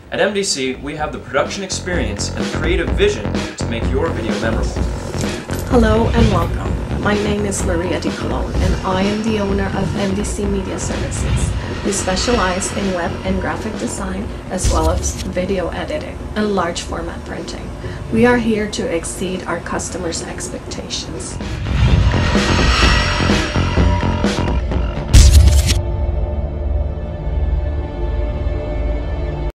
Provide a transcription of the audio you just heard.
At MDC, we have the production experience and creative vision to make your video memorable. Hello and welcome. My name is Maria Di Colon and I am the owner of MDC Media Services. We specialize in web and graphic design as well as video editing and large format printing. We are here to exceed our customers' expectations.